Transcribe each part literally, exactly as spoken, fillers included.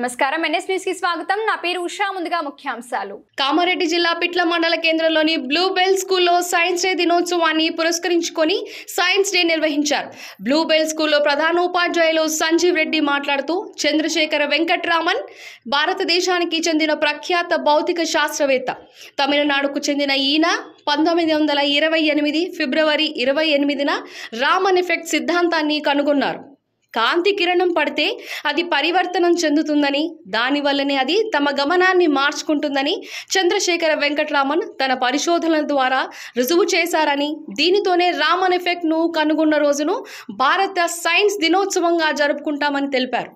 నమస్కారం NS news కి స్వాగతం నా పేరు ఉషా ముందుగా ముఖ్యాంశాలు కామారెడ్డి జిల్లా పిట్ల మండల కేంద్రంలోని బ్లూ బెల్ స్కూల్లో సైన్స్ డే దినోత్సవాన్ని పురస్కరించుకొని సైన్స్ డే నిర్వహించారు బ్లూ బెల్ స్కూల్లో ప్రధాన ఉపాధ్యాయులు సంజీవ్ రెడ్డి మాట్లాడుతూ చంద్రశేఖర వెంకట్రామన్ భారతదేశానికి చెందిన ప్రఖ్యాత భౌతిక శాస్త్రవేత్త తమిళనాడుకు చెందిన ఈయన పంతొమ్మిది వందల ఇరవై ఎనిమిది ఫిబ్రవరి ఇరవై ఎనిమిదిన రామన్ ఎఫెక్ట్ సిద్ధాంతాన్ని కనుగొన్నారు కాంతి కిరణం పడితే అది పరివర్తనం చెందుతుందని దానివల్లనే అది తమ గమనాన్ని మార్చుకుంటుందని చంద్రశేఖర వెంకట్రామన్ తన పరిశోధనల ద్వారా రుజువు చేశారని దీనితోనే రామన్ ఎఫెక్ట్ ను కనుగొన్న రోజును భారత సైన్స్ దినోత్సవంగా జరుపుకుంటామని తెలిపారు.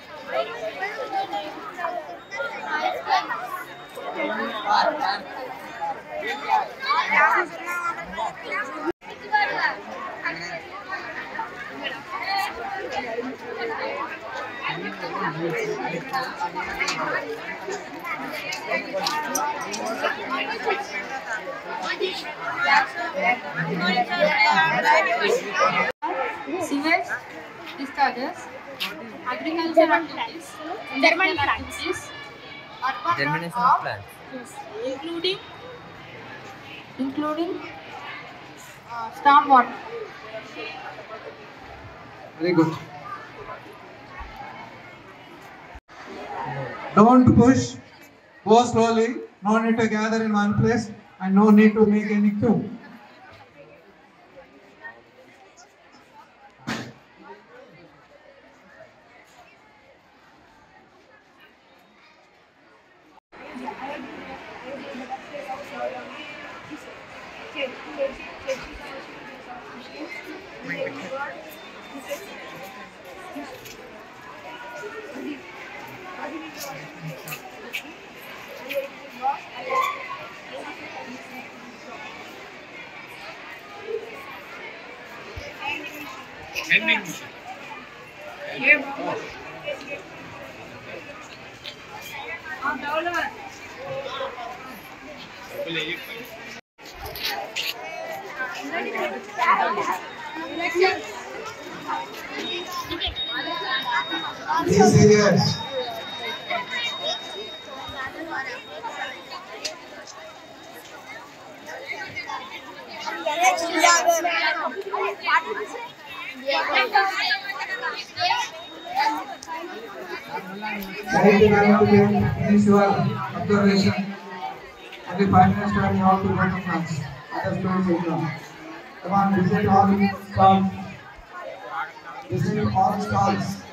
Sewage discharges, agricultural activities, industrial activities, urban Germination of plants, yes, including including uh, storm water. Very good. Don't push. Go slowly. No need to gather in one place and no need to make any queue. Ending mission. Be serious. Finish your observation. Only five minutes time you have to go to France. Other students will come. Come on, visit all stalls. Visit all stalls.